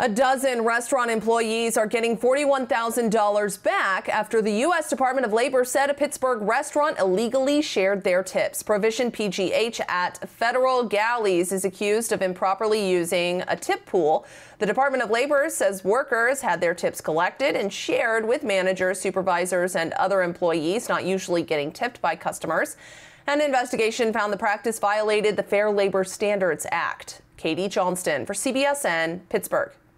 A dozen restaurant employees are getting $41,000 back after the U.S. Department of Labor said a Pittsburgh restaurant illegally shared their tips. Provision PGH at Federal Galleys is accused of improperly using a tip pool. The Department of Labor says workers had their tips collected and shared with managers, supervisors, and other employees not usually getting tipped by customers. An investigation found the practice violated the Fair Labor Standards Act. Katie Johnston for CBSN, Pittsburgh.